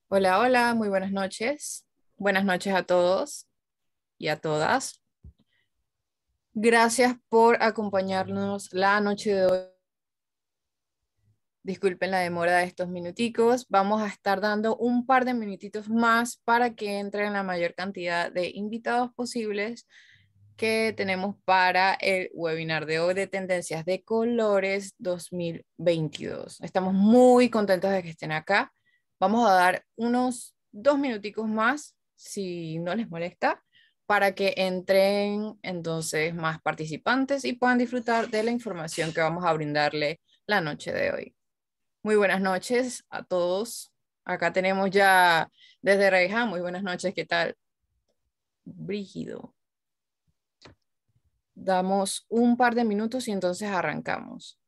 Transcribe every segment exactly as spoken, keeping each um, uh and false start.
Hola, hola, muy buenas noches. Buenas noches a todos y a todas. Gracias por acompañarnos la noche de hoy. Disculpen la demora de estos minuticos. Vamos a estar dando un par de minutitos más para que entren la mayor cantidad de invitados posibles que tenemos para el webinar de hoy de Tendencias de Colores dos mil veintidós. Estamos muy contentos de que estén acá. Vamos a dar unos dos minuticos más, si no les molesta, para que entren entonces más participantes y puedan disfrutar de la información que vamos a brindarle la noche de hoy. Muy buenas noches a todos. Acá tenemos ya desde Reija. Muy buenas noches, ¿qué tal? Brígido. Damos un par de minutos y entonces arrancamos.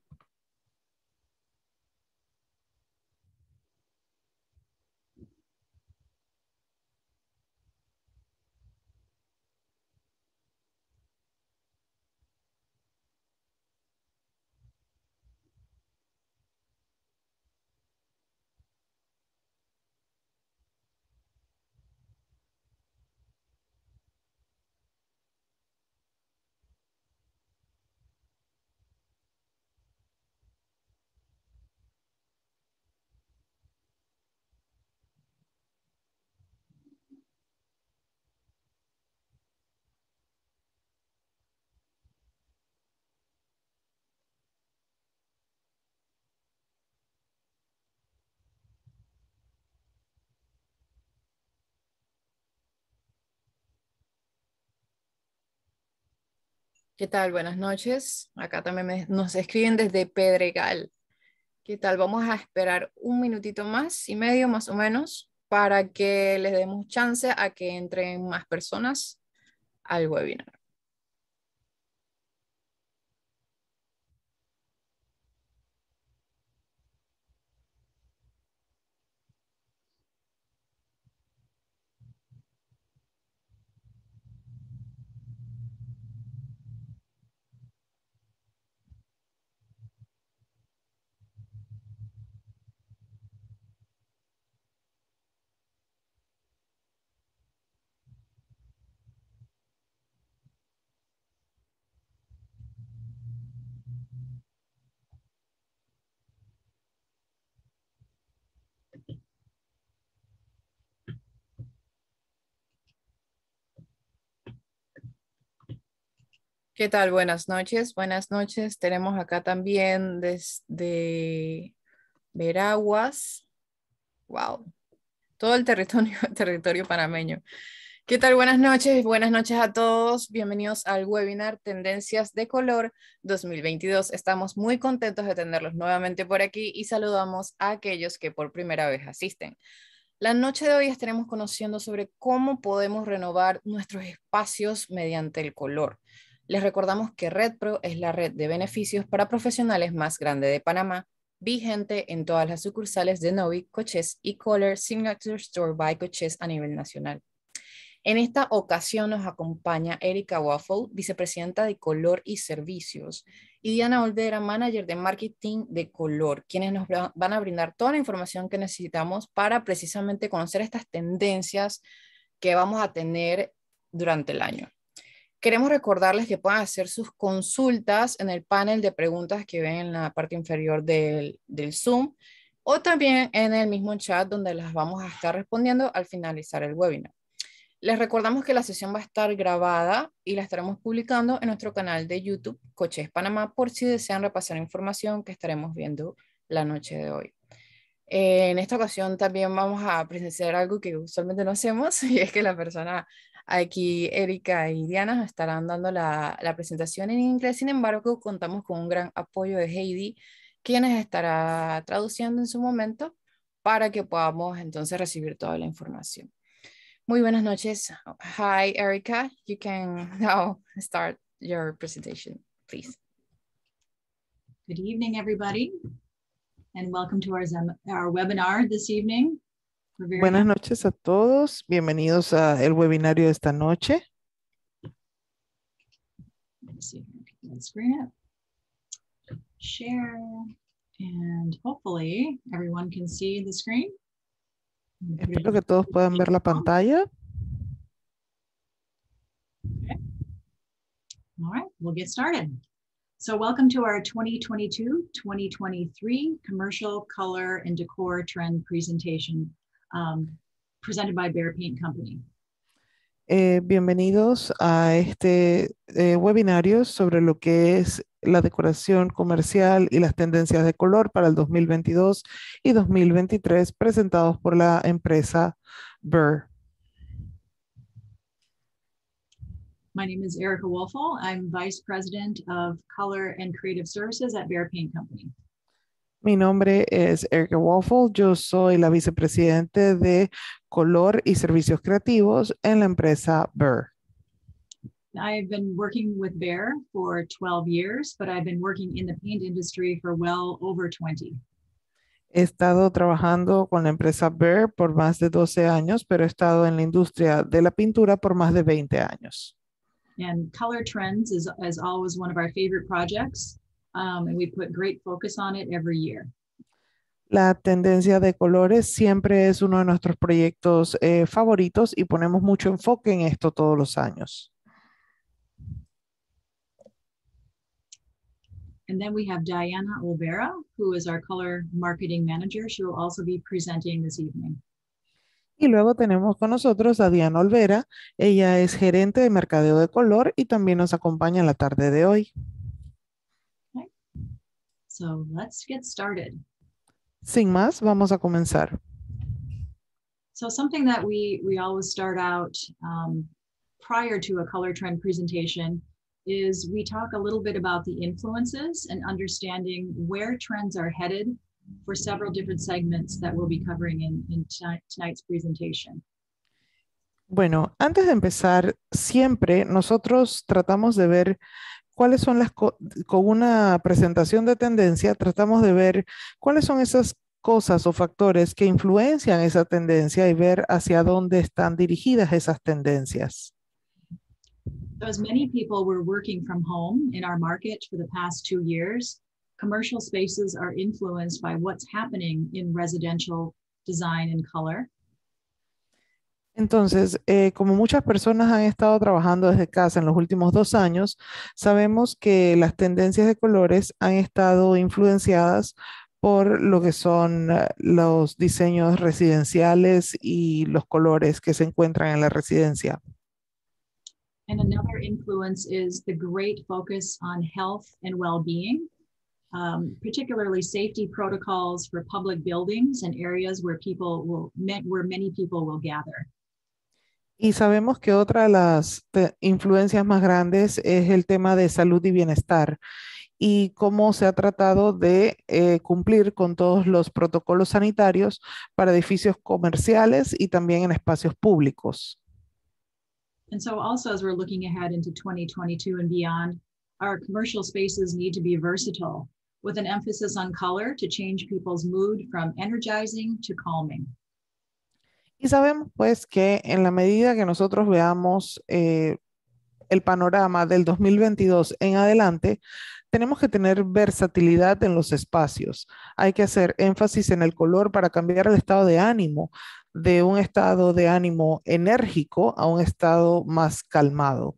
¿Qué tal? Buenas noches. Acá también me- nos escriben desde Pedregal. ¿Qué tal? Vamos a esperar un minutito más y medio más o menos para que les demos chance a que entren más personas al webinar. ¿Qué tal? Buenas noches. Buenas noches. Tenemos acá también desde Veraguas. Wow. Todo el territorio, territorio panameño. ¿Qué tal? Buenas noches, buenas noches a todos. Bienvenidos al webinar Tendencias de Color dos mil veintidós. Estamos muy contentos de tenerlos nuevamente por aquí y saludamos a aquellos que por primera vez asisten. La noche de hoy estaremos conociendo sobre cómo podemos renovar nuestros espacios mediante el color. Les recordamos que RedPro es la red de beneficios para profesionales más grande de Panamá, vigente en todas las sucursales de Novi, Coches y Color Signature Store by Coches a nivel nacional. En esta ocasión nos acompaña Erika Waffle, vicepresidenta de Color y Servicios, y Diana Olvera, manager de marketing de Color, quienes nos van a brindar toda la información que necesitamos para precisamente conocer estas tendencias que vamos a tener durante el año. Queremos recordarles que pueden hacer sus consultas en el panel de preguntas que ven en la parte inferior del, del Zoom o también en el mismo chat donde las vamos a estar respondiendo al finalizar el webinar. Les recordamos que la sesión va a estar grabada y la estaremos publicando en nuestro canal de YouTube, Coches Panamá, por si desean repasar información que estaremos viendo la noche de hoy. Eh, en esta ocasión también vamos a presenciar algo que usualmente no hacemos, y es que la persona aquí, Erika y Diana, nos estarán dando la, la presentación en inglés. Sin embargo, contamos con un gran apoyo de Heidi, quien estará traduciendo en su momento para que podamos entonces recibir toda la información. Muy buenas noches. Hi, Erica. You can now start your presentation, please. Good evening, everybody, and welcome to our, our webinar this evening. Buenas noches a todos. Bienvenidos a el webinario de esta noche. Let me see if I can screen it. Share, and hopefully everyone can see the screen. Espero que todos puedan ver la pantalla. Okay. All right, we'll get started. So welcome to our twenty twenty-two twenty twenty-three Commercial Color and Decor Trend Presentation um, presented by Behr Paint Company. Eh, bienvenidos a este eh, webinario sobre lo que es la decoración comercial y las tendencias de color para el dos mil veintidós y dos mil veintitrés presentados por la empresa Behr. My name is Erica Wolfel. I'm Vice President of Color and Creative Services at Behr Paint Company. Mi nombre es Erica Wolfel. Yo soy la vicepresidente de color y servicios creativos en la empresa Behr. I've been working with Behr for twelve years, but I've been working in the paint industry for well over twenty. He estado trabajando con la empresa Behr por más de doce años, pero he estado en la industria de la pintura por más de veinte años. And Color Trends is, is always one of our favorite projects, um, and we put great focus on it every year. La tendencia de colores siempre es uno de nuestros proyectos eh, favoritos y ponemos mucho enfoque en esto todos los años. And then we have Diana Olvera, who is our color marketing manager. She will also be presenting this evening. Y luego tenemos con nosotros a Diana Olvera. Ella es gerente de mercadeo de color y también nos acompaña en la tarde de hoy. Okay. So let's get started. Sin más, vamos a comenzar. So something that we, we always start out um, prior to a color trend presentation is we talk a little bit about the influences and understanding where trends are headed for several different segments that we'll be covering in, in tonight, tonight's presentation. Bueno, antes de empezar, siempre nosotros tratamos de ver cuáles son las, co con una presentación de tendencia, tratamos de ver cuáles son esas cosas o factores que influencian esa tendencia y ver hacia dónde están dirigidas esas tendencias. So as many people were working from home in our market for the past two years, commercial spaces are influenced by what's happening in residential design and color. Entonces, eh, como muchas personas han estado trabajando desde casa en los últimos dos años, sabemos que las tendencias de colores han estado influenciadas por lo que son uh, los diseños residenciales y los colores que se encuentran en la residencia. And another influence is the great focus on health and well-being, um, particularly safety protocols for public buildings and areas where people will, where many people will gather. Y sabemos que otra de las influencias más grandes es el tema de salud y bienestar y cómo se ha tratado de eh, cumplir con todos los protocolos sanitarios para edificios comerciales y también en espacios públicos. And so also as we're looking ahead into twenty twenty-two and beyond, our commercial spaces need to be versatile with an emphasis on color to change people's mood from energizing to calming. Y sabemos pues que en la medida que nosotros veamos eh, el panorama del dos mil veintidós en adelante, tenemos que tener versatilidad en los espacios. Hay que hacer énfasis en el color para cambiar el estado de ánimo de un estado de ánimo enérgico a un estado más calmado.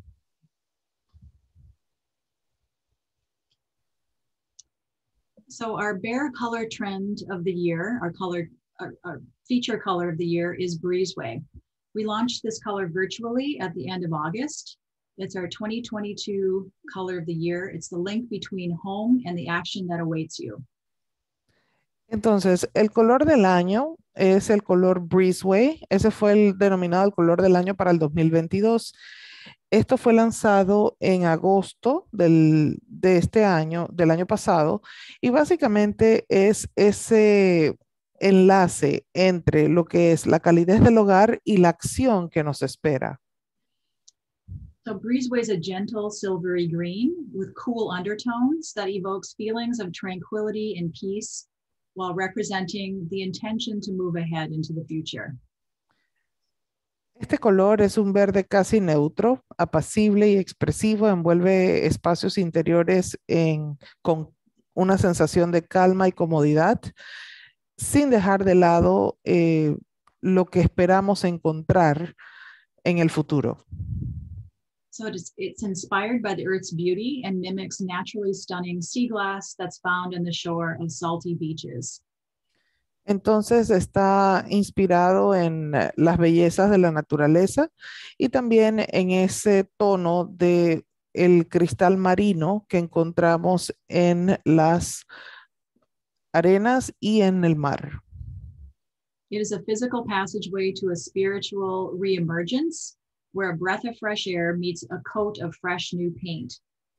So our Behr color trend of the year, our color, our, our feature color of the year is Breezeway. We launched this color virtually at the end of August. It's our twenty twenty-two color of the year. It's the link between home and the action that awaits you. Entonces, el color del año es el color Breezeway. Ese fue el denominado el color del año para el dos mil veintidós. Esto fue lanzado en agosto del, de este año, del año pasado, y básicamente es ese enlace entre lo que es la calidez del hogar y la acción que nos espera. So Breezeway is a gentle silvery green with cool undertones that evokes feelings of tranquility and peace while representing the intention to move ahead into the future. Este color es un verde casi neutro, apacible y expresivo, envuelve espacios interiores en, con una sensación de calma y comodidad, sin dejar de lado eh, lo que esperamos encontrar en el futuro. So it's, it's inspired by the Earth's beauty and mimics naturally stunning sea glass that's found on the shore of salty beaches. Entonces está inspirado en eh, las bellezas de la naturaleza y también en ese tono de el cristal marino que encontramos en las arenas y en el mar. It is a physical passageway to a spiritual reemergence where a breath of fresh air meets a coat of fresh new paint.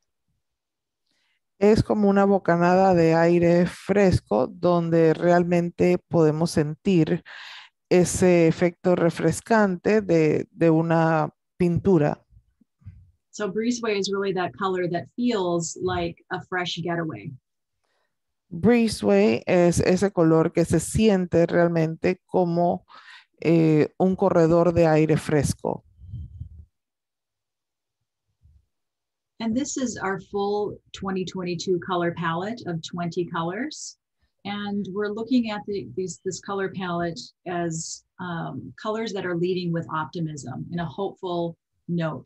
Es como una bocanada de aire fresco donde realmente podemos sentir ese efecto refrescante de, de una pintura. So breezeway is really that color that feels like a fresh getaway. Breezeway es ese color que se siente realmente como eh, un corredor de aire fresco. And this is our full twenty twenty-two color palette of twenty colors. And we're looking at the, these, this color palette as um, colors that are leading with optimism in a hopeful note.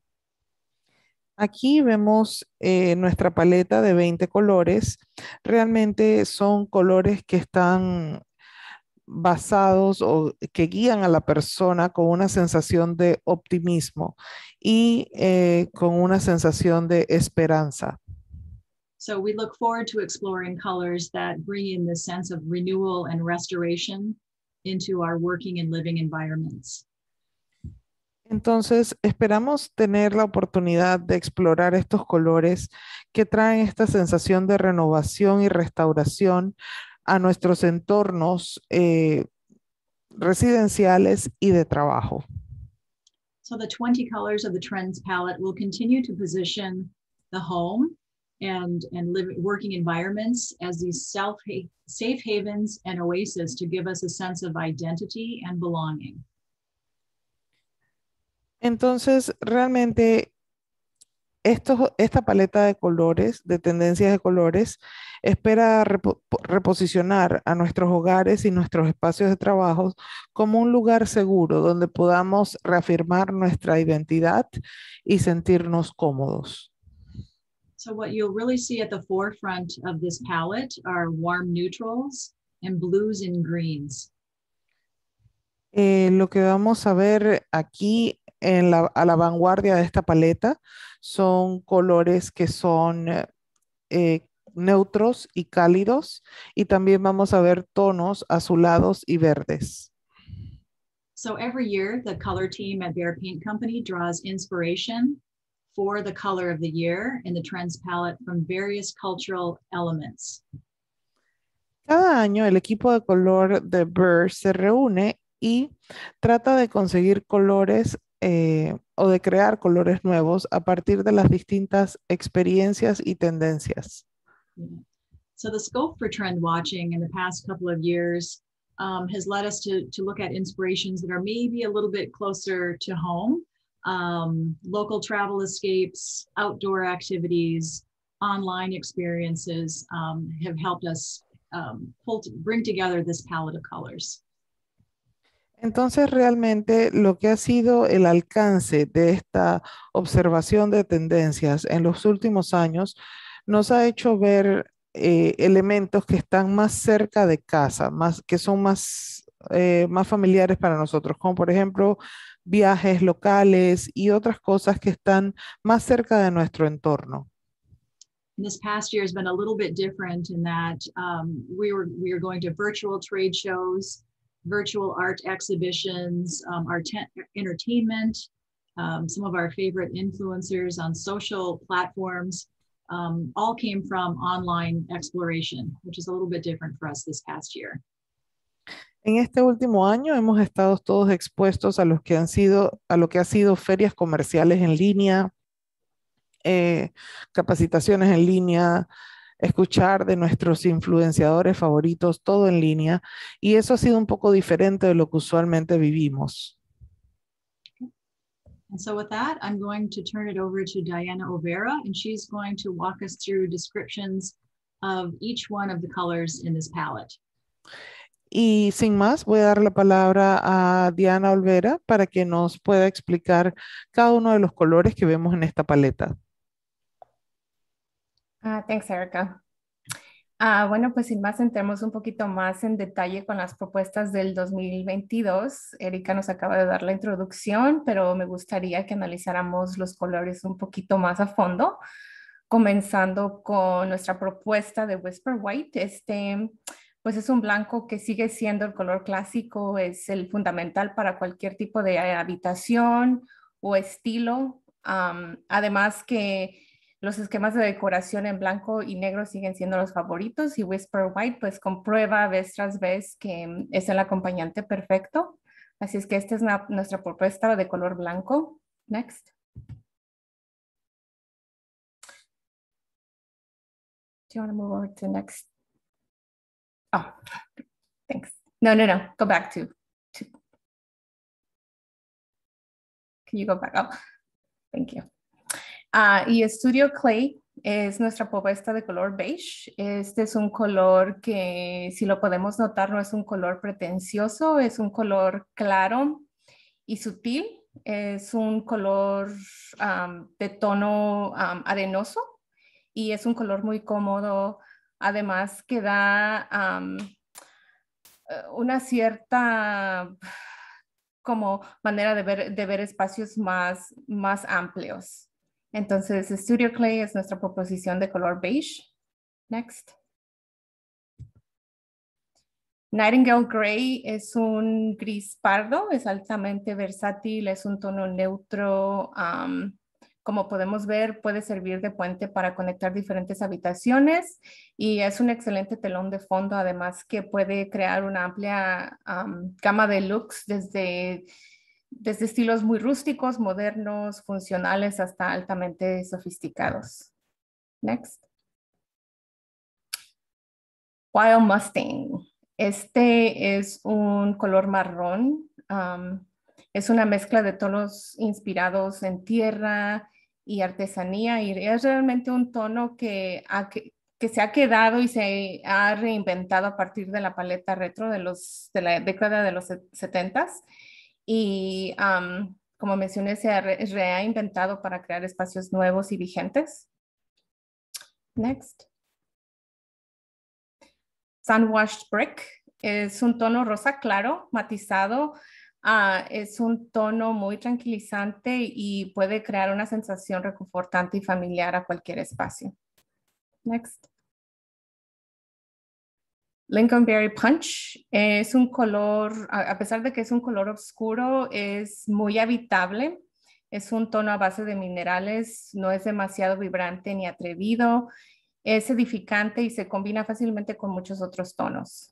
Aquí vemos eh, nuestra paleta de veinte colores. Realmente son colores que están basados o que guían a la persona con una sensación de optimismo y eh, con una sensación de esperanza. So we look forward to exploring colors that bring in the sense of renewal and restoration into our working and living environments. Entonces, esperamos tener la oportunidad de explorar estos colores que traen esta sensación de renovación y restauración a nuestros entornos eh, residenciales y de trabajo. So the twenty colors of the Trends palette will continue to position the home and, and live, working environments as these self safe havens and oases to give us a sense of identity and belonging. Entonces, realmente, esto, esta paleta de colores, de tendencias de colores, espera repo, reposicionar a nuestros hogares y nuestros espacios de trabajo como un lugar seguro donde podamos reafirmar nuestra identidad y sentirnos cómodos. So what you'll really see at the forefront of this palette are warm neutrals and blues and greens. Eh, lo que vamos a ver aquí en la, a la vanguardia de esta paleta son colores que son eh, neutros y cálidos, y también vamos a ver tonos azulados y verdes. So every year, the color team at Behr Paint Company draws inspiration for the color of the year in the Trends palette from various cultural elements. Cada año el equipo de color de Behr se reúne y trata de conseguir colores eh, o de crear colores nuevos a partir de las distintas experiencias y tendencias. Yeah. So the scope for trend watching in the past couple of years um, has led us to, to look at inspirations that are maybe a little bit closer to home. Um, local travel escapes, outdoor activities, online experiences um, have helped us um, pull to, bring together this palette of colors. Entonces, realmente lo que ha sido el alcance de esta observación de tendencias en los últimos años nos ha hecho ver eh, elementos que están más cerca de casa, más, que son más, eh, más familiares para nosotros, como por ejemplo viajes locales y otras cosas que están más cerca de nuestro entorno. This past year has been a little bit different in that um, we were we are going to virtual trade shows, virtual art exhibitions, um, our entertainment, um, some of our favorite influencers on social platforms, um, all came from online exploration, which is a little bit different for us this past year. En este último año hemos estado todos expuestos a, los que han sido, a lo que ha sido ferias comerciales en línea, eh, capacitaciones en línea, escuchar de nuestros influenciadores favoritos, todo en línea, y eso ha sido un poco diferente de lo que usualmente vivimos. And so with that, I'm going to turn it over to Diana Overa, and she's going to walk us through descriptions of each one of the colors in this palette. Y sin más, voy a dar la palabra a Diana Olvera para que nos pueda explicar cada uno de los colores que vemos en esta paleta. Ah, thanks, Erica. Ah, bueno, pues sin más, entremos un poquito más en detalle con las propuestas del dos mil veintidós. Erika nos acaba de dar la introducción, pero me gustaría que analizáramos los colores un poquito más a fondo, comenzando con nuestra propuesta de Whisper White. Este, pues es un blanco que sigue siendo el color clásico, es el fundamental para cualquier tipo de habitación o estilo. Um, además que los esquemas de decoración en blanco y negro siguen siendo los favoritos y Whisper White pues comprueba vez tras vez que es el acompañante perfecto. Así es que esta es una, nuestra propuesta de color blanco. Next. Do you want to move over to next? Oh, thanks. No, no, no. Go back to, to. Can you go back? Oh, thank you. Uh, y Studio Clay es nuestra propuesta de color beige. Este es un color que, si lo podemos notar, no es un color pretencioso, es un color claro y sutil. Es un color um, de tono um, arenoso y es un color muy cómodo. Además que da um, una cierta como manera de ver, de ver espacios más, más amplios. Entonces, Studio Clay es nuestra proposición de color beige. Next. Nightingale Gray es un gris pardo, es altamente versátil, es un tono neutro. Um, como podemos ver, puede servir de puente para conectar diferentes habitaciones y es un excelente telón de fondo, además que puede crear una amplia um, gama de looks desde, desde estilos muy rústicos, modernos, funcionales, hasta altamente sofisticados. Next. Wild Mustang. Este es un color marrón. Um, es una mezcla de tonos inspirados en tierra y artesanía y es realmente un tono que, ha, que, que se ha quedado y se ha reinventado a partir de la paleta retro de, los, de la década de los setentas. Y um, como mencioné, se ha re, reinventado para crear espacios nuevos y vigentes. Next. Sunwashed Brick es un tono rosa claro, matizado. Uh, es un tono muy tranquilizante y puede crear una sensación reconfortante y familiar a cualquier espacio. Next. Lincolnberry Punch es un color, a pesar de que es un color oscuro, es muy habitable. Es un tono a base de minerales, no es demasiado vibrante ni atrevido. Es edificante y se combina fácilmente con muchos otros tonos.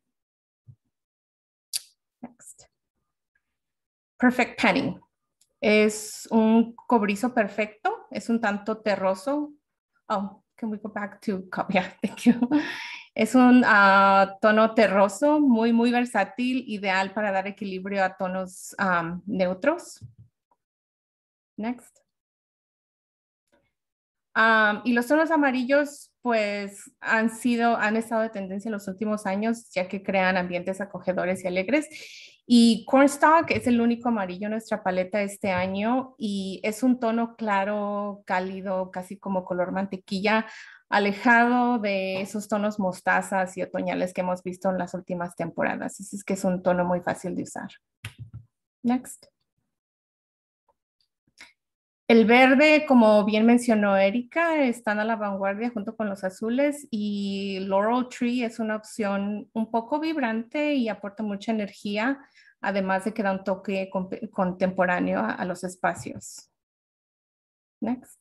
Next. Perfect Penny. Es un cobrizo perfecto. Es un tanto terroso. Oh, can we go back to, yeah, thank you. Es un uh, tono terroso, muy, muy versátil, ideal para dar equilibrio a tonos um, neutros. Next. Um, y los tonos amarillos, pues, han sido, han estado de tendencia en los últimos años, ya que crean ambientes acogedores y alegres. Y Cornstalk es el único amarillo en nuestra paleta este año y es un tono claro, cálido, casi como color mantequilla, alejado de esos tonos mostazas y otoñales que hemos visto en las últimas temporadas. Así es que es un tono muy fácil de usar. Next. El verde, como bien mencionó Erika, están a la vanguardia junto con los azules y Laurel Tree es una opción un poco vibrante y aporta mucha energía, además de que da un toque contemporáneo a, a los espacios. Next.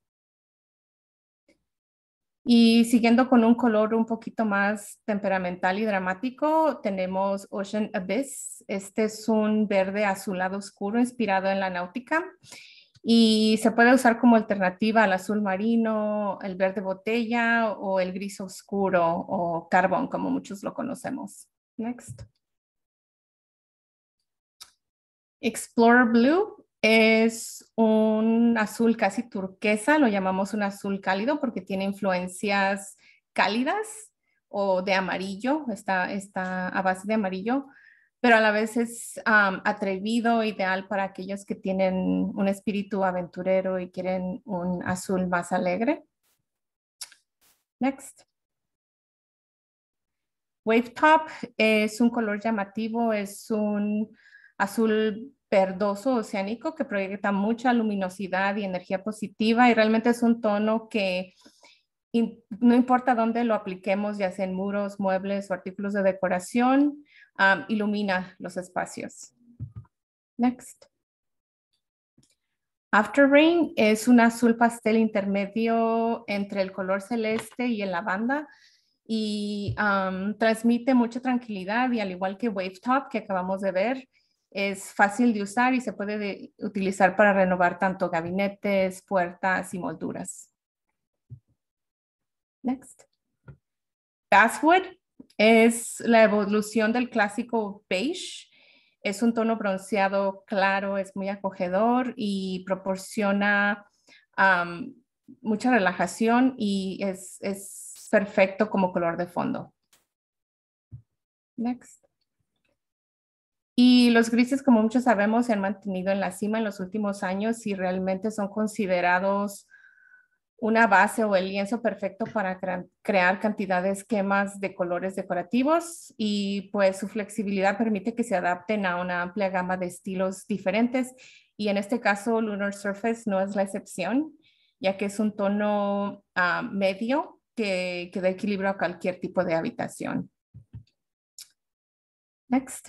Y siguiendo con un color un poquito más temperamental y dramático, tenemos Ocean Abyss. Este es un verde azulado oscuro inspirado en la náutica. Y se puede usar como alternativa al azul marino, el verde botella o el gris oscuro o carbón, como muchos lo conocemos. Next. Explorer Blue es un azul casi turquesa, lo llamamos un azul cálido porque tiene influencias cálidas, o de amarillo, está, está a base de amarillo, pero a la vez es um, atrevido, ideal para aquellos que tienen un espíritu aventurero y quieren un azul más alegre. Next. Wave Top es un color llamativo, es un azul verdoso oceánico que proyecta mucha luminosidad y energía positiva y realmente es un tono que no importa dónde lo apliquemos, ya sea en muros, muebles o artículos de decoración, um, ilumina los espacios. Next. After Rain es un azul pastel intermedio entre el color celeste y el lavanda y um, transmite mucha tranquilidad y al igual que Wave Top que acabamos de ver, es fácil de usar y se puede de, utilizar para renovar tanto gabinetes, puertas y molduras. Next. Basswood es la evolución del clásico beige. Es un tono bronceado claro, es muy acogedor y proporciona um, mucha relajación y es, es perfecto como color de fondo. Next. Y los grises, como muchos sabemos, se han mantenido en la cima en los últimos años y realmente son considerados una base o el lienzo perfecto para cre crear cantidad de esquemas de colores decorativos y pues su flexibilidad permite que se adapten a una amplia gama de estilos diferentes y en este caso Lunar Surface no es la excepción, ya que es un tono uh, medio que, que da equilibrio a cualquier tipo de habitación. Next.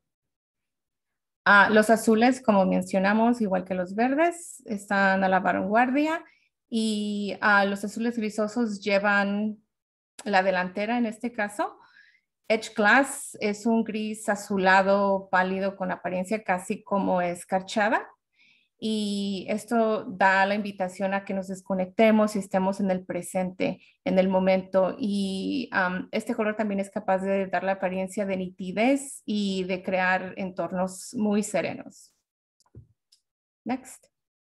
Uh, los azules, como mencionamos, igual que los verdes, están a la vanguardia. Y uh, los azules grisosos llevan la delantera en este caso. Edge Glass es un gris azulado pálido con apariencia casi como escarchada. Y esto da la invitación a que nos desconectemos y estemos en el presente, en el momento. Y um, este color también es capaz de dar la apariencia de nitidez y de crear entornos muy serenos. Next.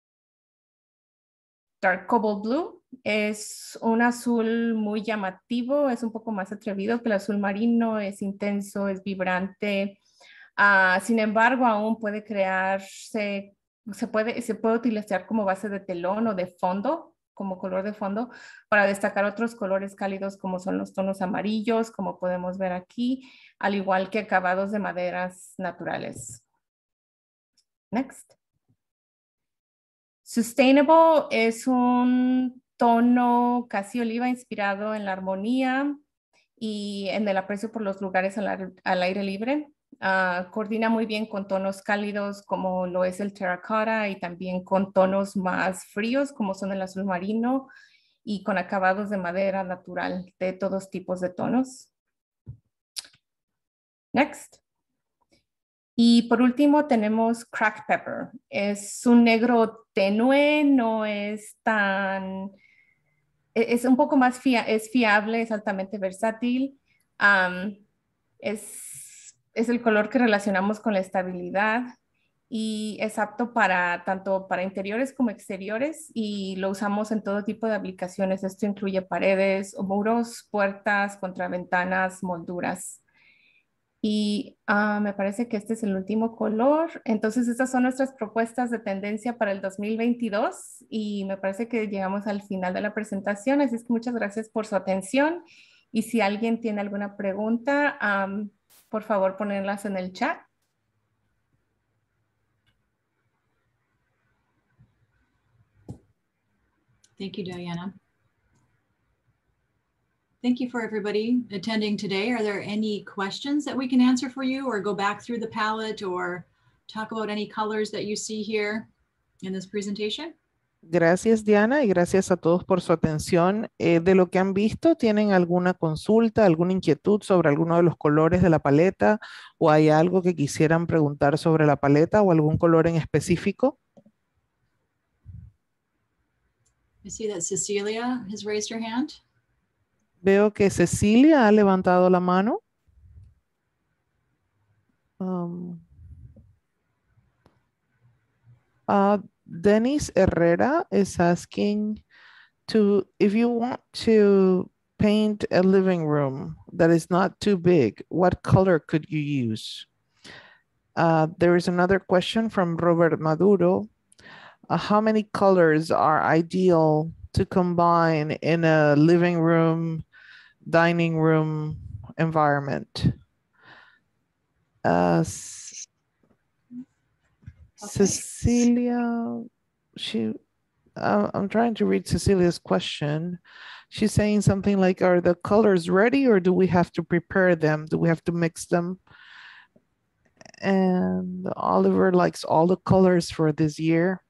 Dark Cobalt Blue es un azul muy llamativo, es un poco más atrevido que el azul marino, es intenso, es vibrante. Uh, sin embargo, aún puede crearse, se puede, se puede utilizar como base de telón o de fondo, como color de fondo, para destacar otros colores cálidos como son los tonos amarillos, como podemos ver aquí, al igual que acabados de maderas naturales. Next. Sustainable es un tono casi oliva inspirado en la armonía y en el aprecio por los lugares al, al aire libre. Uh, coordina muy bien con tonos cálidos como lo es el terracotta y también con tonos más fríos como son el azul marino y con acabados de madera natural de todos tipos de tonos. Next. Y por último tenemos Cracked Pepper. Es un negro tenue, no es tan, es un poco más fia, es fiable, es altamente versátil. Um, es, es el color que relacionamos con la estabilidad y es apto para tanto para interiores como exteriores y lo usamos en todo tipo de aplicaciones. Esto incluye paredes o muros, puertas, contraventanas, molduras. Y uh, me parece que este es el último color. Entonces, estas son nuestras propuestas de tendencia para el dos mil veintidós y me parece que llegamos al final de la presentación. Así es que muchas gracias por su atención. Y si alguien tiene alguna pregunta, um, por favor, ponerlas en el chat. Thank you, Diana. Thank you for everybody attending today. Are there any questions that we can answer for you or go back through the palette or talk about any colors that you see here in this presentation? Gracias, Diana, y gracias a todos por su atención. Eh, de lo que han visto, ¿tienen alguna consulta, alguna inquietud sobre alguno de los colores de la paleta o hay algo que quisieran preguntar sobre la paleta o algún color en específico? I see that Cecilia has raised her hand. Veo que Cecilia ha levantado la mano. Um, uh, Dennis Herrera is asking to if you want to paint a living room, that is not too big, what color could you use? Uh, there is another question from Robert Maduro. Uh, how many colors are ideal to combine in a living room, dining room environment? Uh, Okay. Cecilia, she, uh, I'm trying to read Cecilia's question. She's saying something like, are the colors ready or do we have to prepare them? Do we have to mix them? And Oliver likes all the colors for this year.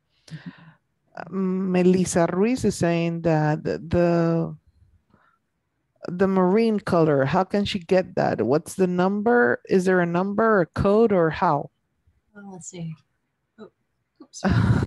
Um, Melissa Ruiz is saying that the the marine color, how can she get that? What's the number? Is there a number, a code, or how? Well, let's see. Oh, oops.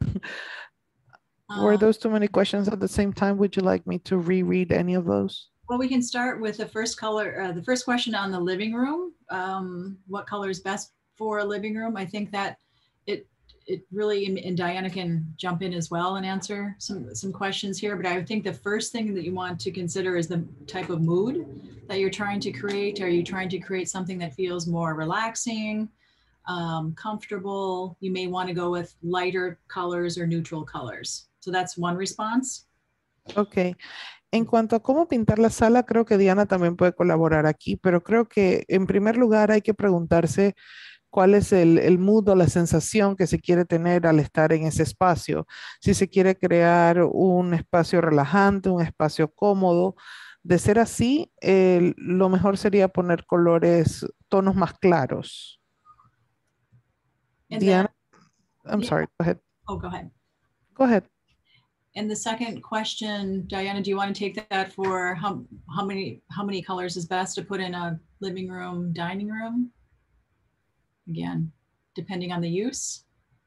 Were Um, those too many questions at the same time? Would you like me to reread any of those? Well, we can start with the first color, uh, the first question on the living room. Um, what color is best for a living room? I think that it it really, and Diana can jump in as well and answer some, some questions here, but I think the first thing that you want to consider is the type of mood that you're trying to create. Are you trying to create something that feels more relaxing, um, comfortable? You may want to go with lighter colors or neutral colors. So that's one response. Ok. En cuanto a cómo pintar la sala, creo que Diana también puede colaborar aquí, pero creo que en primer lugar hay que preguntarse cuál es el, el mood o la sensación que se quiere tener al estar en ese espacio. Si se quiere crear un espacio relajante, un espacio cómodo. De ser así, el- lo mejor sería poner colores, tonos más claros. And Diana, then, I'm yeah. sorry, go ahead. Oh, go ahead. Go ahead. And the second question, Diana, do you want to take that for how, how many how many colors is best to put in a living room, dining room? Again, depending on the use.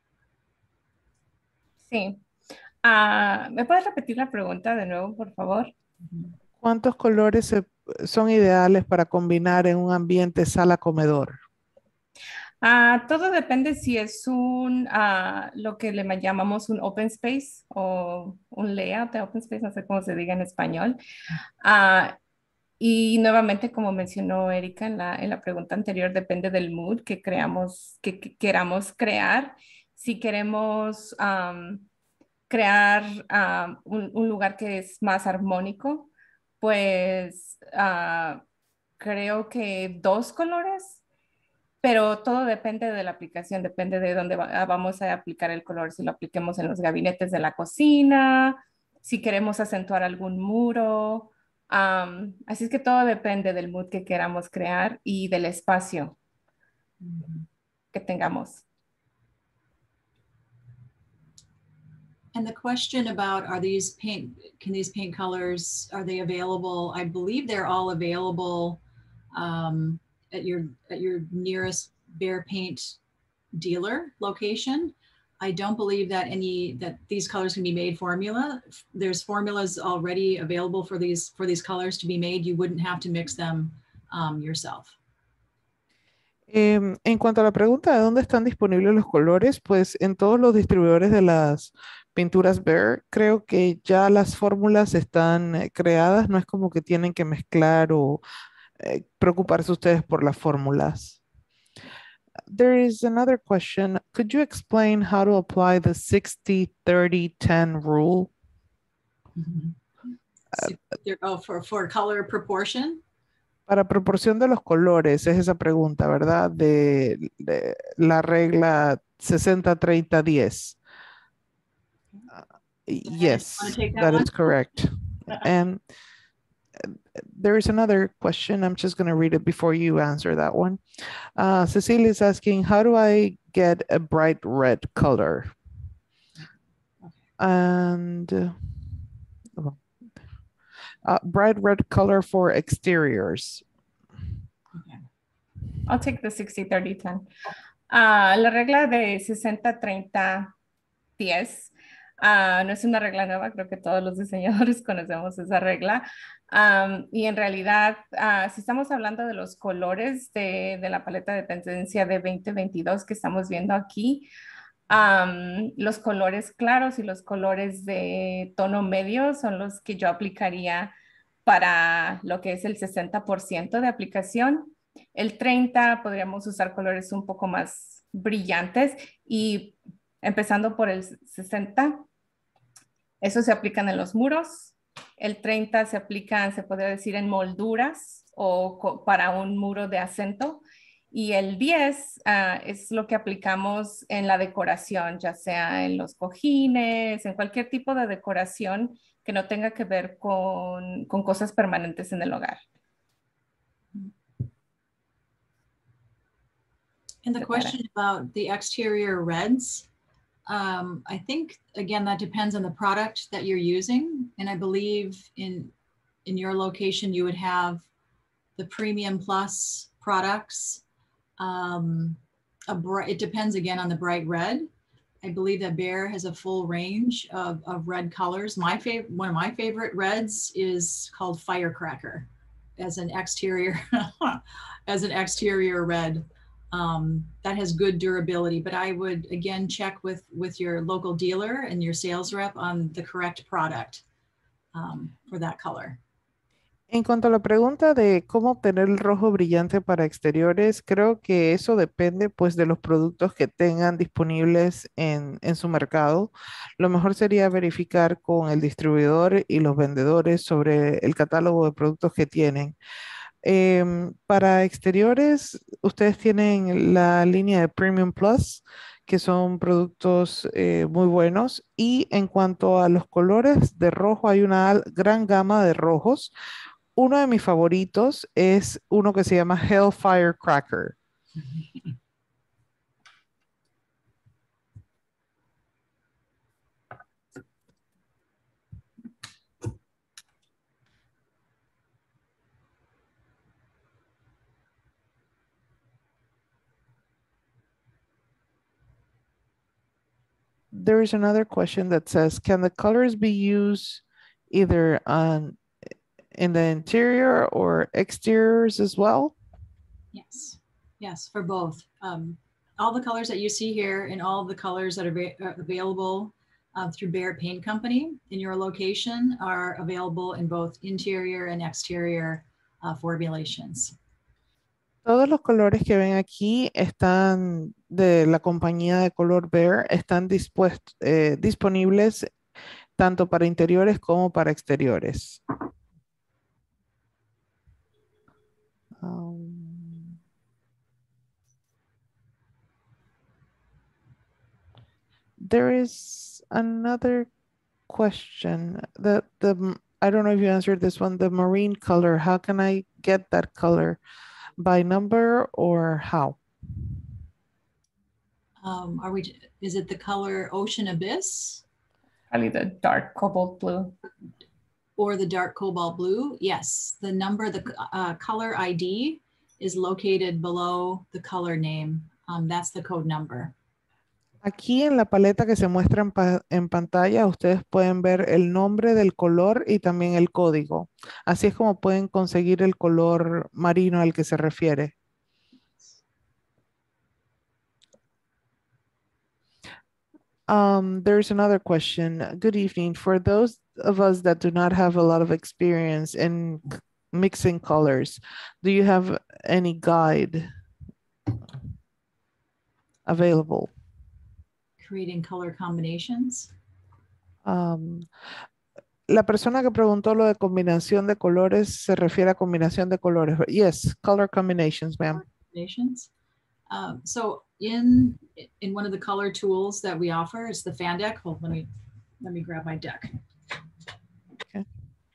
Sí. Ah, ¿me puedes repetir la pregunta de nuevo, por favor? ¿Cuántos colores se- son ideales para combinar en un ambiente sala-comedor? Ah, todo depende si es un, ah, lo que le llamamos un open space o un layout de open space, no sé cómo se diga en español. Ah, y nuevamente, como mencionó Erika en la, en la pregunta anterior, depende del mood que creamos, que, que queramos crear. Si queremos am, crear am, un, un lugar que es más armónico, pues ah, creo que dos colores, pero todo depende de la aplicación, depende de dónde va- vamos a aplicar el color, si lo apliquemos en los gabinetes de la cocina, si queremos acentuar algún muro. Am, así es que todo depende del mood que queramos crear y del espacio que tengamos. And the question about, are these paint, can these paint colors, are they available? I believe they're all available um, at your at your nearest Behr Paint dealer location. I don't believe that any, that these colors can be made formula. There's formulas already available for these, for these colors to be made. You wouldn't have to mix them um, yourself. Em, en cuanto a la pregunta de dónde están disponibles los colores, pues en todos los distribuidores de las pinturas Behr, creo que ya las fórmulas están eh, creadas, no es como que tienen que mezclar o eh, preocuparse ustedes por las fórmulas. There is another question. Could you explain how to apply the sixty thirty ten rule? So, oh, for, for color proportion? Para proporción de los colores, es esa pregunta, ¿verdad? De, de la regla sesenta treinta diez. Uh, yes, that that one? is correct. And uh, there is another question. I'm just going to read it before you answer that one. Uh, Cecilia is asking, how do I get a bright red color? And uh, uh, bright red color for exteriors. I'll take the sixty thirty ten. Ah, la regla de sesenta treinta diez ah, no es una regla nueva, creo que todos los diseñadores conocemos esa regla. Am, y en realidad, ah, si estamos hablando de los colores de, de la paleta de tendencia de veinte veintidós que estamos viendo aquí, am, los colores claros y los colores de tono medio son los que yo aplicaría para lo que es el sesenta por ciento de aplicación. El treinta podríamos usar colores un poco más brillantes y empezando por el sesenta, eso se aplican en los muros. El treinta se aplican, se podría decir, en molduras o para un muro de acento. Y el diez uh, es lo que aplicamos en la decoración, ya sea en los cojines, en cualquier tipo de decoración que no tenga que ver con, con cosas permanentes en el hogar. And the question about the exterior reds, um, I think, again, that depends on the product that you're using. And I believe in, in your location, you would have the Premium Plus products. Um, a bright, it depends again on the bright red. I believe that Behr has a full range of, of red colors. My favorite, one of my favorite reds is called Firecracker as an exterior, as an exterior red. Um, that has good durability, but I would again check with, with your local dealer and your sales rep on the correct product um, for that color. En cuanto a la pregunta de cómo obtener el rojo brillante para exteriores, creo que eso depende pues de los productos que tengan disponibles en, en su mercado. Lo mejor sería verificar con el distribuidor y los vendedores sobre el catálogo de productos que tienen. Em, para exteriores, ustedes tienen la línea de Premium Plus, que son productos eh, muy buenos. Y en cuanto a los colores de rojo, hay una gran gama de rojos. Uno de mis favoritos es uno que se llama Hellfire Cracker. There is another question that says, can the colors be used either on in the interior or exteriors as well? Yes, yes, for both. Um, all the colors that you see here and all the colors that are, are available uh, through Behr Paint Company in your location are available in both interior and exterior uh, formulations. Todos los colores que ven aquí están de la compañía de color Behr, están dispuestos, eh, disponibles tanto para interiores como para exteriores. Um, there is another question that the, I don't know if you answered this one, the marine color, how can I get that color? By number or how? Um, are we, is it the color Ocean Abyss? Probably the dark cobalt blue. Or the dark cobalt blue? Yes, the number, the uh, color I D is located below the color name. Um, that's the code number. Aquí en la paleta que se muestra en, pa en pantalla, ustedes pueden ver el nombre del color y también el código. Así es como pueden conseguir el color marino al que se refiere. Um, there's another question. Good evening. For those of us that do not have a lot of experience in mixing colors, do you have any guide available? Creating color combinations. Um, la persona que preguntó lo de combinación de colores se refiere a combinación de colores. Yes, color combinations, ma'am. Combinations. Um, so in in one of the color tools that we offer is the fan deck. Hold, let me let me grab my deck. Okay.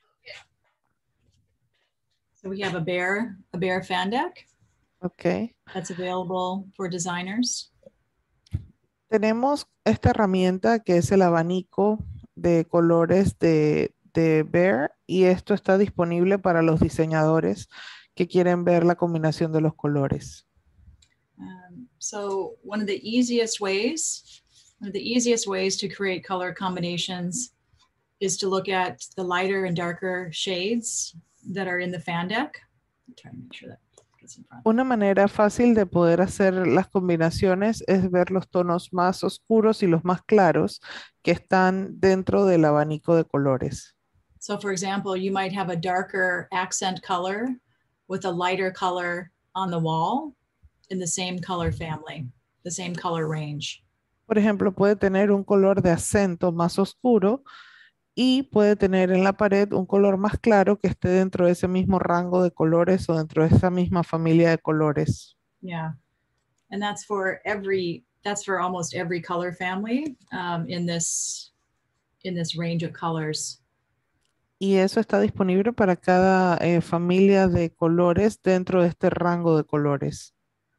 So we have a Behr a Behr fan deck. Okay. That's available for designers. Tenemos esta herramienta que es el abanico de colores de, de Behr y esto está disponible para los diseñadores que quieren ver la combinación de los colores. Um, so one of the easiest ways, one of the easiest ways to create color combinations is to look at the lighter and darker shades that are in the fan deck. I'm trying to make sure that Una manera fácil de poder hacer las combinaciones es ver los tonos más oscuros y los más claros que están dentro del abanico de colores. So for example, you might have a darker accent color with a lighter color on the wall in the same color family, the same color range. Por ejemplo, puede tener un color de acento más oscuro y puede tener en la pared un color más claro que esté dentro de ese mismo rango de colores o dentro de esa misma familia de colores. Yeah, and that's for every, that's for almost every color family um, in this, in this range of colors. Y eso está disponible para cada eh, familia de colores dentro de este rango de colores.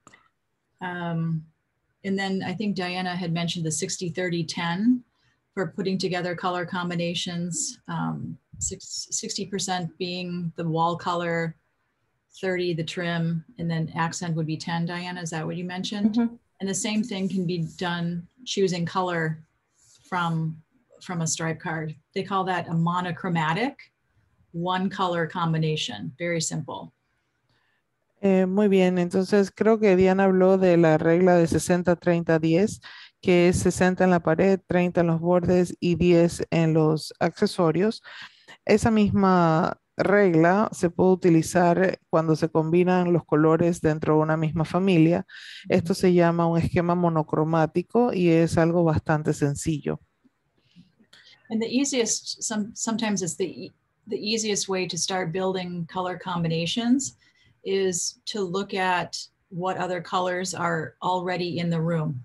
Um, and then I think Diana had mentioned the sixty thirty ten for putting together color combinations, um, sixty percent being the wall color, thirty the trim, and then accent would be ten, Diana, is that what you mentioned? Mm-hmm. And the same thing can be done choosing color from, from a stripe card. They call that a monochromatic one color combination, very simple. Eh, muy bien, entonces creo que Diana habló de la regla de sesenta treinta diez, que es sesenta en la pared, treinta en los bordes y diez en los accesorios. Esa misma regla se puede utilizar cuando se combinan los colores dentro de una misma familia. Esto se llama un esquema monocromático y es algo bastante sencillo. And the easiest, some, sometimes it's the, the easiest way to start building color combinations is to look at what other colors are already in the room.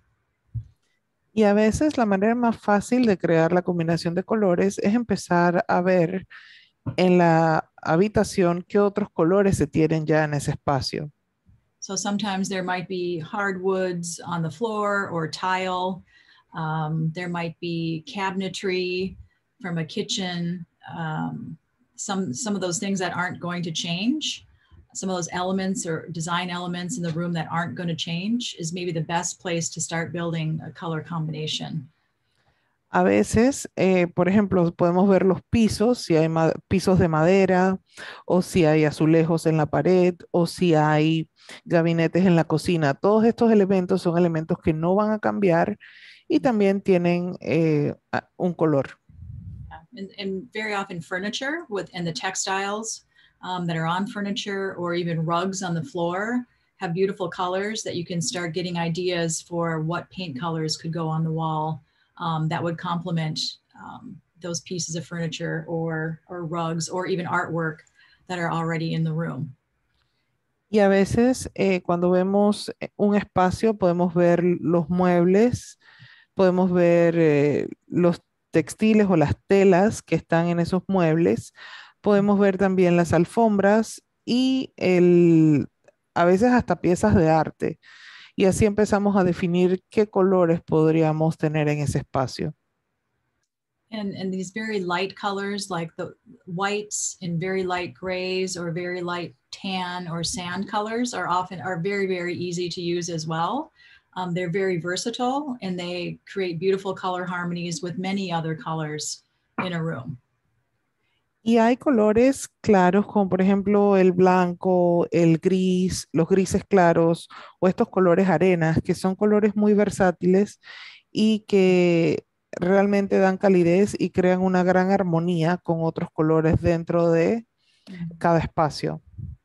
Y a veces la manera más fácil de crear la combinación de colores es empezar a ver en la habitación qué otros colores se tienen ya en ese espacio. So sometimes there might be hardwoods on the floor or tile. Um, there might be cabinetry from a kitchen. Um, some, some of those things that aren't going to change. Some of those elements or design elements in the room that aren't going to change is maybe the best place to start building a color combination. A veces, eh, por ejemplo, podemos ver los pisos, si hay pisos de madera, o si hay azulejos en la pared, o si hay gabinetes en la cocina. Todos estos elementos son elementos que no van a cambiar y también tienen eh, un color. And, and very often furniture with, and the textiles um, that are on furniture or even rugs on the floor have beautiful colors that you can start getting ideas for what paint colors could go on the wall. Um, that would complement um, those pieces of furniture or, or rugs or even artwork that are already in the room. Y a veces eh, cuando vemos un espacio podemos ver los muebles, podemos ver eh, los textiles o las telas que están en esos muebles, podemos ver también las alfombras y el, a veces hasta piezas de arte. Y así empezamos a definir qué colores podríamos tener en ese espacio. And, and these very light colors like the whites and very light grays or very light tan or sand colors are often are very, very easy to use as well. Um, they're very versatile and they create beautiful color harmonies with many other colors in a room. Y hay colores claros, como por ejemplo el blanco, el gris, los grises claros o estos colores arenas, que son colores muy versátiles y que realmente dan calidez y crean una gran armonía con otros colores dentro de cada espacio.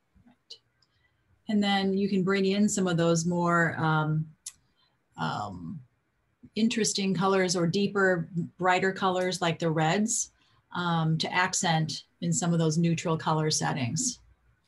And then you can bring in some of those more um, um, interesting colors or deeper, brighter colors like the reds. Um, to accent in some of those neutral color settings.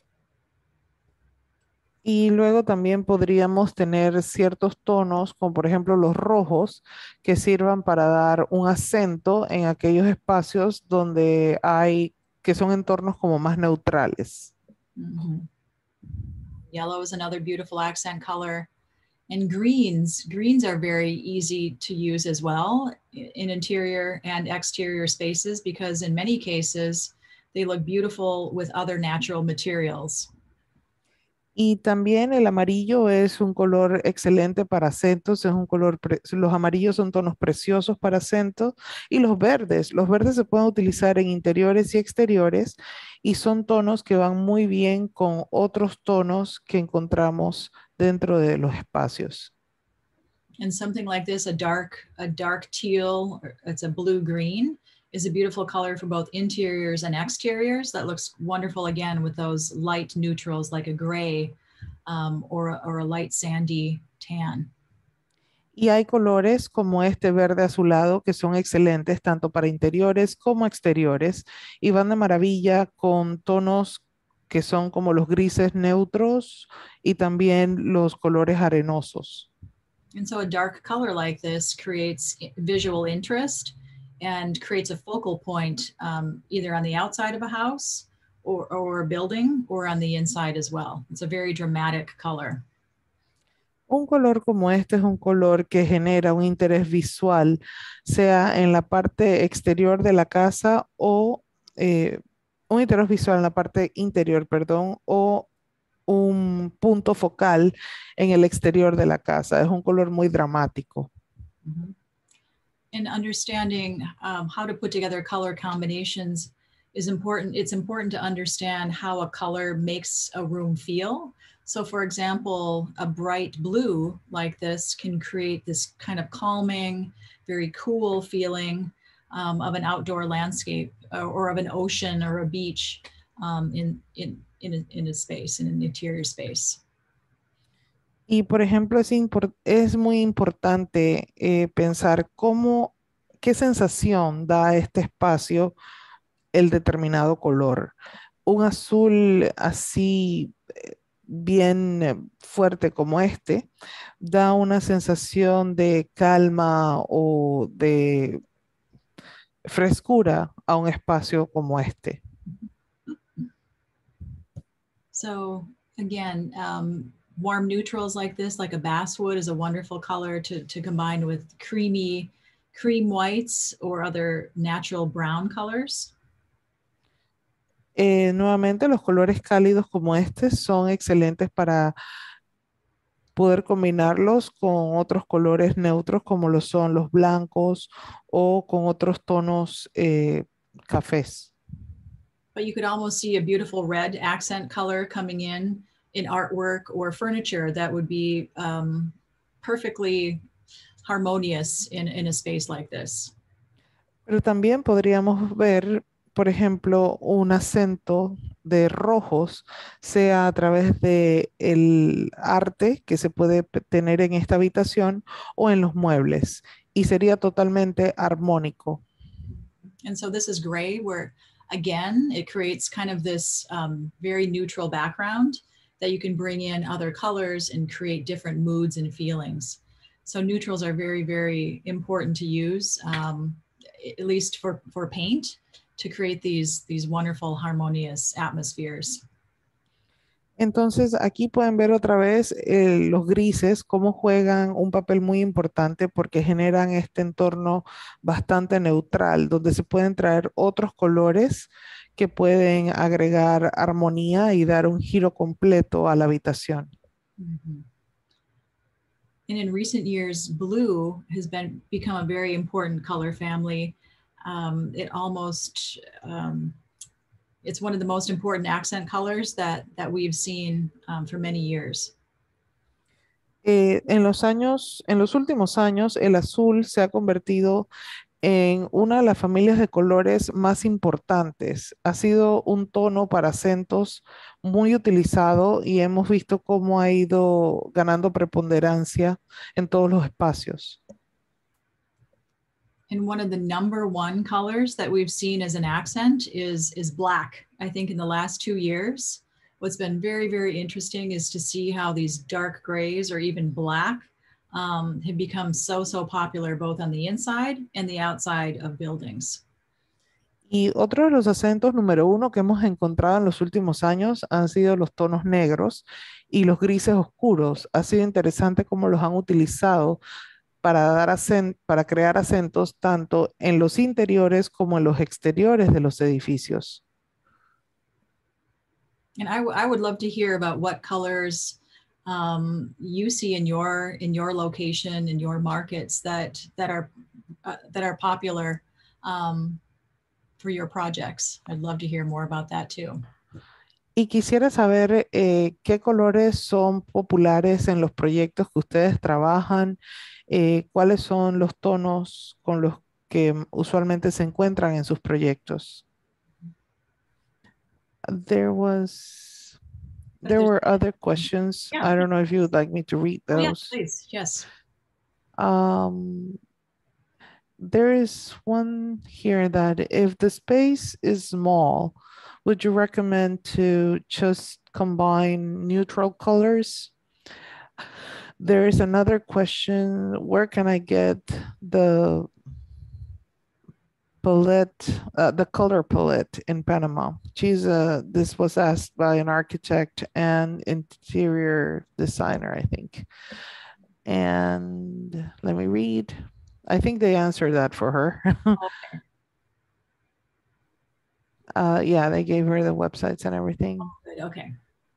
Y luego también podríamos tener ciertos tonos, como por ejemplo los rojos, que sirvan para dar un acento en aquellos espacios donde hay, que son entornos como más neutrales. Mm-hmm. Yellow is another beautiful accent color. And greens, greens are very easy to use as well in interior and exterior spaces because in many cases, they look beautiful with other natural materials. Y también el amarillo es un color excelente para acentos, es un color, los amarillos son tonos preciosos para acentos y los verdes, los verdes se pueden utilizar en interiores y exteriores y son tonos que van muy bien con otros tonos que encontramos dentro de los espacios. And something like this, a dark, a dark teal, it's a blue green, is a beautiful color for both interiors and exteriors. That looks wonderful again with those light neutrals like a gray um, or, a, or a light sandy tan. Y hay colores como este verde azulado que son excelentes tanto para interiores como exteriores y van de maravilla con tonos que son como los grises neutros y también los colores arenosos. And so a dark color like this creates visual interest and creates a focal point um, either on the outside of a house or, or a building or on the inside as well. It's a very dramatic color. Un color como este es un color que genera un interés visual, sea en la parte exterior de la casa o eh, un interés visual en la parte interior, perdón, o un punto focal en el exterior de la casa. Es un color muy dramático. Mm-hmm. And understanding um, how to put together color combinations is important. It's important to understand how a color makes a room feel. So for example, a bright blue like this can create this kind of calming, very cool feeling um, of an outdoor landscape or, or of an ocean or a beach um, in, in, in, a, in a space, in an interior space. Y por ejemplo, es, impor- es muy importante eh, pensar cómo, qué sensación da a este espacio el determinado color. Un azul así eh, bien eh, fuerte como este da una sensación de calma o de frescura a un espacio como este. So again, um, warm neutrals like this, like a basswood, is a wonderful color to, to combine with creamy cream whites or other natural brown colors. Eh, nuevamente, los colores cálidos como este son excelentes para poder combinarlos con otros colores neutros como lo son los blancos o con otros tonos eh, cafés. But you could almost see a beautiful red accent color coming in in artwork or furniture that would be um, perfectly harmonious in, in a space like this. Pero también podríamos ver, por ejemplo, un acento de rojos, sea a través de el arte que se puede p- tener en esta habitación o en los muebles, y sería totalmente armónico. And so this is gray, where again, it creates kind of this um, very neutral background that you can bring in other colors and create different moods and feelings. So neutrals are very, very important to use, um, at least for, for paint, to create these, these wonderful harmonious atmospheres. Entonces, aquí pueden ver otra vez eh, los grises, cómo juegan un papel muy importante porque generan este entorno bastante neutral, donde se pueden traer otros colores que pueden agregar armonía y dar un giro completo a la habitación. Mm-hmm. And in recent years, blue has been become a very important color family. Um, it almost um, it's one of the most important accent colors that that we've seen um, for many years. Eh, en los años, en los últimos años, el azul se ha convertido en una de las familias de colores más importantes. Ha sido un tono para acentos muy utilizado y hemos visto cómo ha ido ganando preponderancia en todos los espacios. And one of the number one colors that we've seen as an accent is, is black. I think in the last two years, what's been very, very interesting is to see how these dark grays or even black um, have become so, so popular both on the inside and the outside of buildings. Y otro de los acentos número uno que hemos encontrado en los últimos años han sido los tonos negros y los grises oscuros. Ha sido interesante cómo los han utilizado para dar acen- para crear acentos tanto en los interiores como en los exteriores de los edificios. And I, w- I would love to hear about what colors um, you see in your in your location, in your markets that that are uh, that are popular um, for your projects. I'd love to hear more about that too. Y quisiera saber eh, qué colores son populares en los proyectos que ustedes trabajan, eh, cuáles son los tonos con los que usualmente se encuentran en sus proyectos. There was, there were other questions. Yeah. I don't know if you would like me to read Oh, yeah, those. please, yes. Um, there is one here that if the space is small, would you recommend to just combine neutral colors? There is another question, where can I get the palette, uh, the color palette in Panama? She's uh, this was asked by an architect and interior designer, I think. And let me read. I think they answered that for her. Okay. uh, yeah, they gave her the websites and everything. Oh, good. Okay.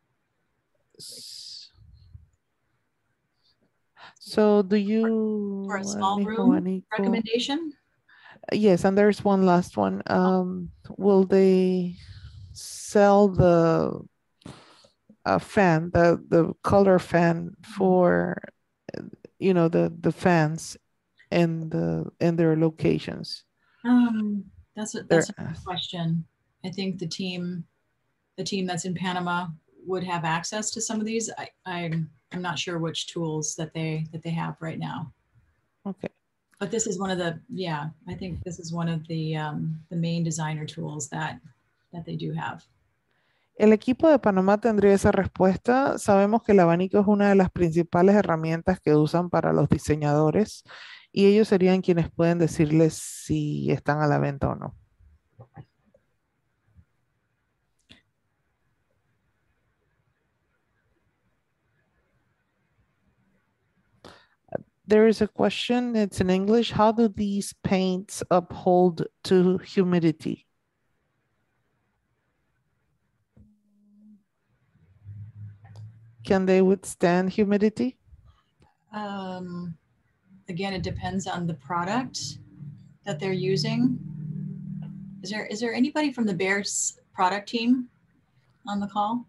So do you, For a small mi room abanico. recommendation? Yes, and there's one last one. Um, will they sell the uh, fan, the the color fan for, you know, the the fans in the in their locations? Um, that's a They're, that's a good question. I think the team, the team that's in Panama would have access to some of these. I, I'm I'm not sure which tools that they that they have right now. okay. But this is one of the, yeah, I think this is one of the um, the main designer tools that that they do have. El equipo de Panamá tendría esa respuesta. Sabemos que el abanico es una de las principales herramientas que usan para los diseñadores y ellos serían quienes pueden decirles si están a la venta o no. There is a question, it's in English. How do these paints uphold to humidity? Can they withstand humidity? Um, again, it depends on the product that they're using. Is there is there anybody from the Bears product team on the call?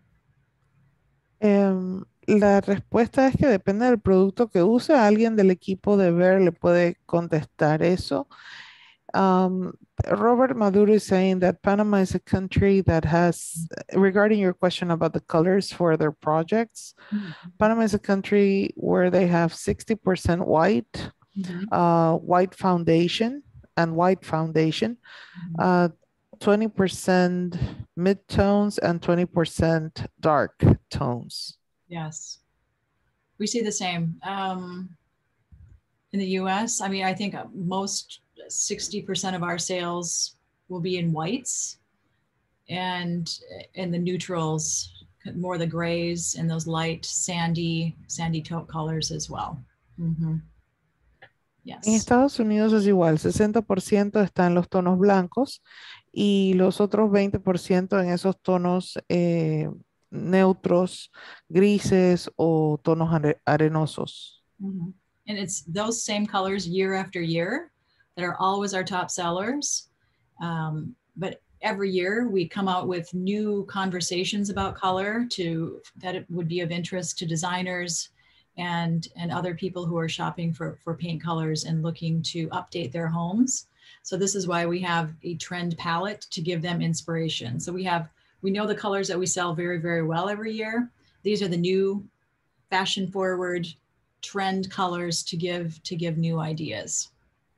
Um, la respuesta es que depende del producto que use. Alguien del equipo de Bear le puede contestar eso. Um, Robert Maduro is saying that Panama is a country that has, regarding your question about the colors for their projects, mm-hmm. Panama is a country where they have sixty percent white, mm-hmm. uh, white foundation and white foundation, mm-hmm. uh, twenty percent mid-tones and twenty percent dark tones. Yes, we see the same. Um, in the U S, I mean, I think most sixty percent of our sales will be in whites and in the neutrals, more the grays and those light sandy, sandy taupe colors as well. Mm-hmm. Yes. En Estados Unidos es igual, sesenta por ciento está en los tonos blancos y los otros veinte por ciento en esos tonos eh, neutros, grises o tonos are arenosos. Mm-hmm. And it's those same colors year after year that are always our top sellers. Um, but every year we come out with new conversations about color to that it would be of interest to designers and, and other people who are shopping for, for paint colors and looking to update their homes. So this is why we have a trend palette to give them inspiration. So we have, we know the colors that we sell very, very well every year. These are the new fashion forward trend colors to give, to give new ideas.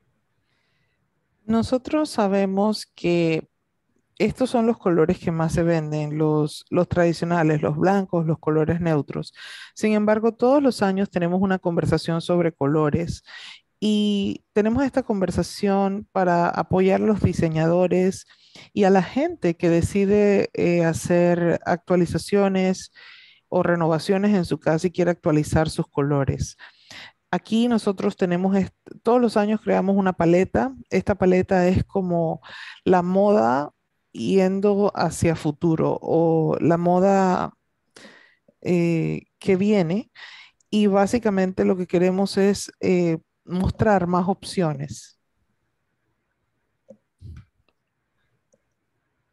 Nosotros sabemos que estos son los colores que más se venden, los, los tradicionales, los blancos, los colores neutros. Sin embargo, todos los años tenemos una conversación sobre colores y tenemos esta conversación para apoyar a los diseñadores y a la gente que decide eh, hacer actualizaciones o renovaciones en su casa y quiere actualizar sus colores. Aquí nosotros tenemos, todos los años creamos una paleta. Esta paleta es como la moda yendo hacia futuro o la moda eh, que viene y básicamente lo que queremos es eh, mostrar más opciones.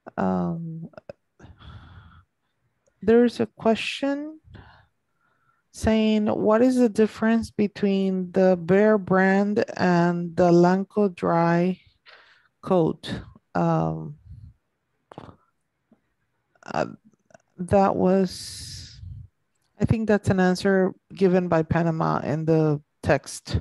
Um, there's a question. saying, what is the difference between the Bear brand and the Lanco Dry coat? Um, uh, that was, I think that's an answer given by Panama in the text.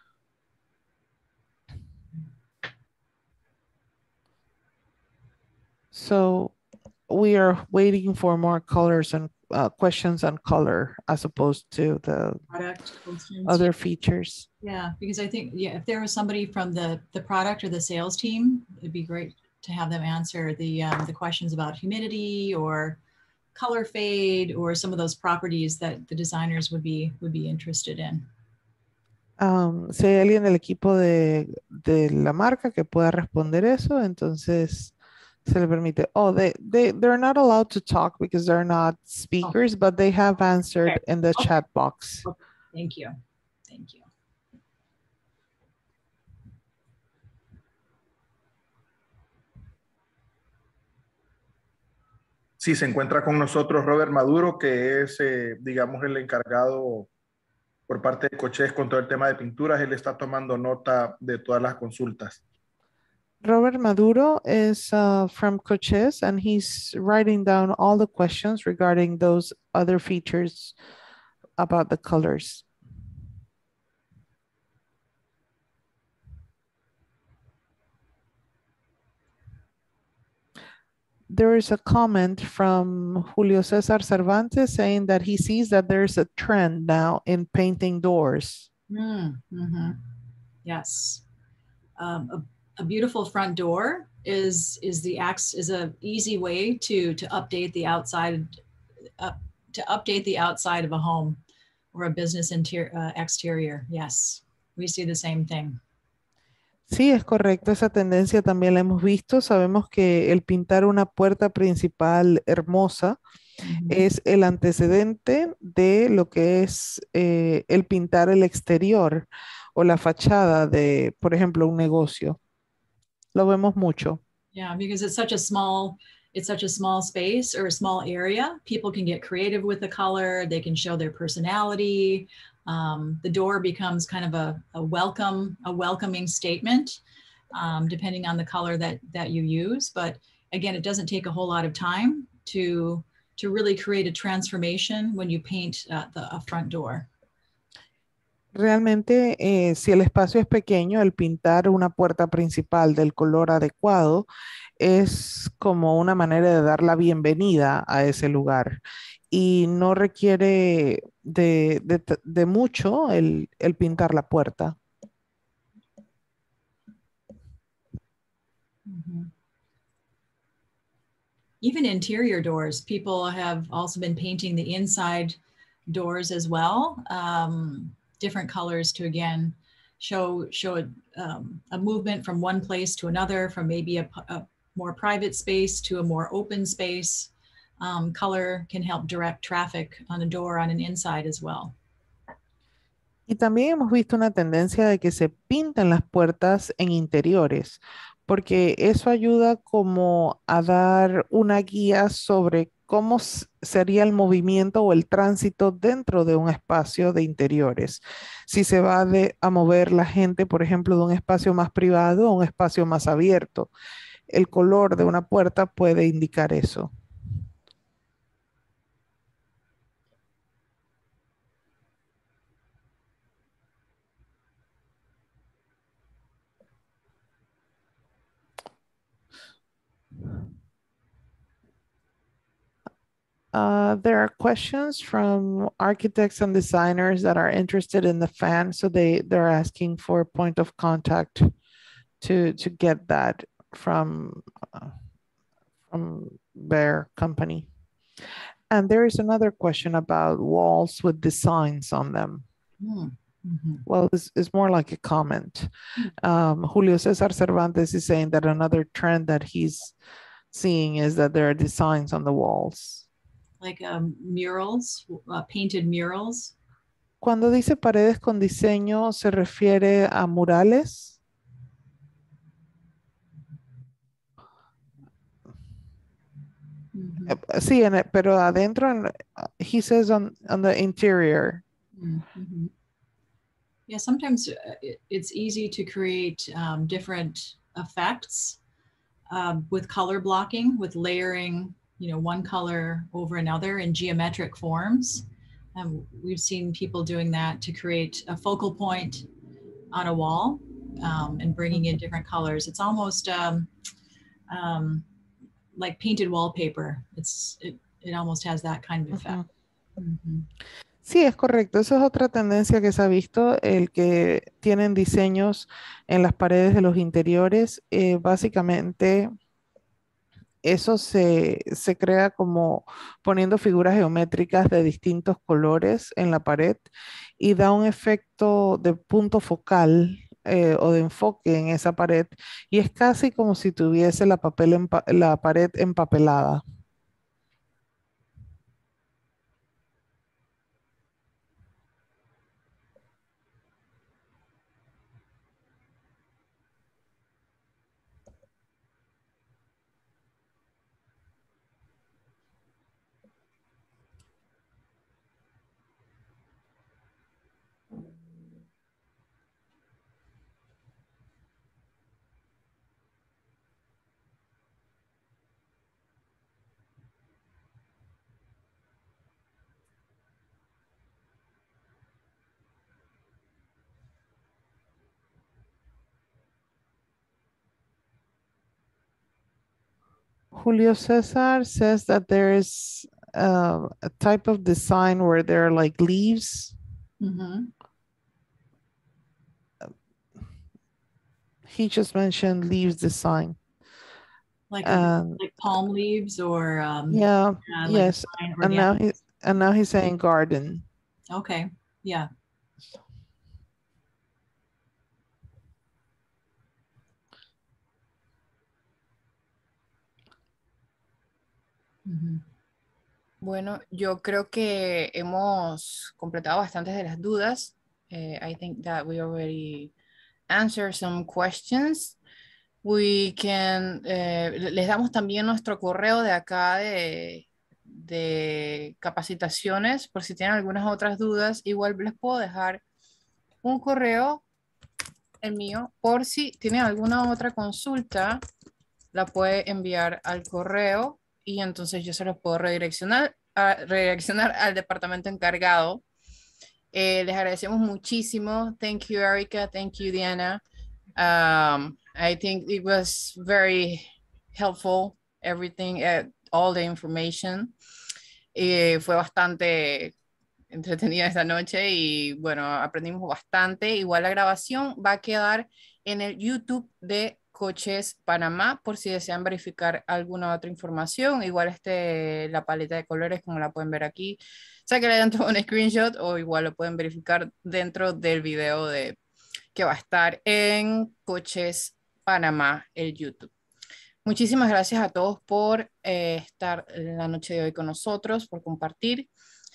So we are waiting for more colors and uh, questions on color as opposed to the Product questions. other features. Yeah, because I think, yeah, if there was somebody from the, the product or the sales team, it'd be great to have them answer the, um, the questions about humidity or color fade or some of those properties that the designers would be, would be interested in. Um, si hay alguien del equipo de, de la marca que pueda responder eso, entonces se le permite. Oh, they, they, they're not allowed to talk because they're not speakers, but they have answered Okay. in the Okay. chat box. Okay. Thank you. Thank you. Sí, se encuentra con nosotros Robert Maduro, que es, eh, digamos, el encargado por parte de Cochés con todo el tema de pinturas. Él está tomando nota de todas las consultas. Robert Maduro is uh, from Coches and he's writing down all the questions regarding those other features about the colors. There is a comment from Julio Cesar Cervantes saying that he sees that there's a trend now in painting doors. Mm, mm-hmm. Yes. Um, a, a beautiful front door is is the acts is a easy way to to update the outside uh, to update the outside of a home or a business interior uh, exterior. Yes, we see the same thing. Sí, es correcto, esa tendencia también la hemos visto. Sabemos que el pintar una puerta principal hermosa Mm-hmm. es el antecedente de lo que es eh, el pintar el exterior o la fachada de, por ejemplo, un negocio. Lo vemos mucho. Yeah, because it's such a small, it's such a small space or a small area. People can get creative with the color. They can show their personality. Um, the door becomes kind of a, a welcome, a welcoming statement, um, depending on the color that that you use. But again, it doesn't take a whole lot of time to to really create a transformation when you paint uh, the a front door. Realmente, eh, si el espacio es pequeño, el pintar una puerta principal del color adecuado es como una manera de dar la bienvenida a ese lugar y no requiere de, de, de mucho el, el pintar la puerta. Mm-hmm. Even interior doors, people have also been painting the inside doors as well. Um, different colors to, again, show, show a, um, a movement from one place to another, from maybe a, a more private space to a more open space. Um, color can help direct traffic on a door on an inside as well. Y también hemos visto una tendencia de que se pintan las puertas en interiores, porque eso ayuda como a dar una guía sobre cómo sería el movimiento o el tránsito dentro de un espacio de interiores. Si se va de, a mover la gente, por ejemplo, de un espacio más privado a un espacio más abierto. El color de una puerta puede indicar eso. Uh, there are questions from architects and designers that are interested in the fan. So they, they're asking for a point of contact to, to get that from, uh, from their company. And there is another question about walls with designs on them. Mm-hmm. Well, it's, it's more like a comment. Um, Julio Cesar Cervantes is saying that another trend that he's seeing is that there are designs on the walls. Like um, murals, uh, painted murals. Cuando dice paredes con diseño, ¿se refiere a murales? Mm-hmm. Eh, Sí, en el- pero adentro, en- uh, he says on, on the interior. Mm-hmm. Yeah, sometimes uh, it, it's easy to create um, different effects um, with color blocking, with layering, you know, one color over another in geometric forms. Um, we've seen people doing that to create a focal point on a wall um, and bringing in different colors. It's almost um, um, like painted wallpaper. It's it, it almost has that kind of effect. Ujú. Mhm. Sí, es correcto. Esa es otra tendencia que se ha visto, el que tienen diseños en las paredes de los interiores. Eh, básicamente, eso se, se crea como poniendo figuras geométricas de distintos colores en la pared y da un efecto de punto focal eh, o de enfoque en esa pared y es casi como si tuviese la, papel empa- la pared empapelada. Julio Cesar says that there is uh, a type of design where there are like leaves. Mhm. He just mentioned leaves design. Like a And like palm leaves or um, yeah, uh, like a yes. fine And now organic. he and now he's saying garden. Okay, yeah. Mhm. Bueno, yo creo que hemos completado bastantes de las dudas. Eh, I think that we already answered some questions. We can, eh, les damos también nuestro correo de acá de, de capacitaciones por si tienen algunas otras dudas. Igual les puedo dejar un correo, el mío, por si tienen alguna otra consulta, la puede enviar al correo y entonces yo se los puedo redireccionar, a- redireccionar al departamento encargado. Eh, les agradecemos muchísimo. Thank you, Erica. Thank you, Diana. Um, I think it was very helpful, everything, uh, all the information. Eh, fue bastante entretenida esta noche y bueno, aprendimos bastante. Igual la grabación va a quedar en el YouTube de Coches Panamá por si desean verificar alguna otra información. Igual este, la paleta de colores, como la pueden ver aquí, sáquenle dentro un screenshot o igual lo pueden verificar dentro del video de, que va a estar en Coches Panamá, el YouTube. Muchísimas gracias a todos por eh, estar la noche de hoy con nosotros, por compartir.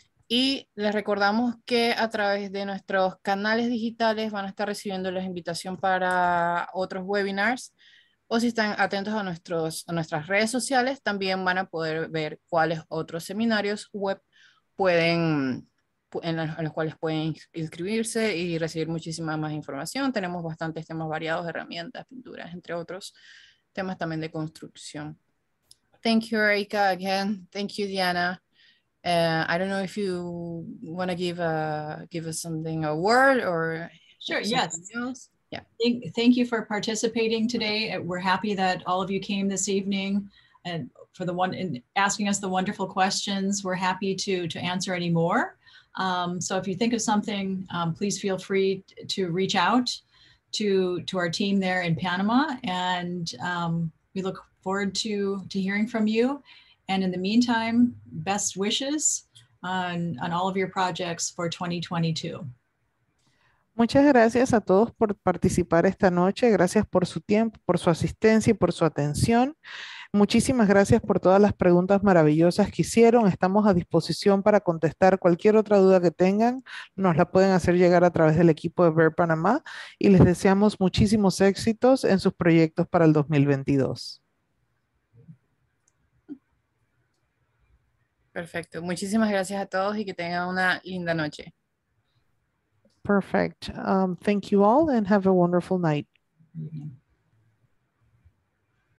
Y les recordamos que a través de nuestros canales digitales van a estar recibiendo la invitación para otros webinars. O si están atentos a, nuestros, a nuestras redes sociales, también van a poder ver cuáles otros seminarios web pueden, en los, en los cuales pueden inscribirse y recibir muchísima más información. Tenemos bastantes temas variados, herramientas, pinturas, entre otros temas también de construcción. Thank you, Erika, again. Thank you, Diana. Uh, I don't know if you want to give a, give us something, a word or Sure, yes. else. Yeah. Thank, thank you for participating today. We're happy that all of you came this evening and for the one and asking us the wonderful questions. We're happy to, to answer any more. Um, so if you think of something, um, please feel free to reach out to, to our team there in Panama. And um, we look forward to, to hearing from you. And in the meantime, best wishes on, on all of your projects for twenty twenty-two. Muchas gracias a todos por participar esta noche. Gracias por su tiempo, por su asistencia y por su atención. Muchísimas gracias por todas las preguntas maravillosas que hicieron. Estamos a disposición para contestar cualquier otra duda que tengan. Nos la pueden hacer llegar a través del equipo de V E R Panamá y les deseamos muchísimos éxitos en sus proyectos para el dos mil veintidós. Perfecto. Muchísimas gracias a todos y que tengan una linda noche. Perfect. Um, thank you all and have a wonderful night. Evening.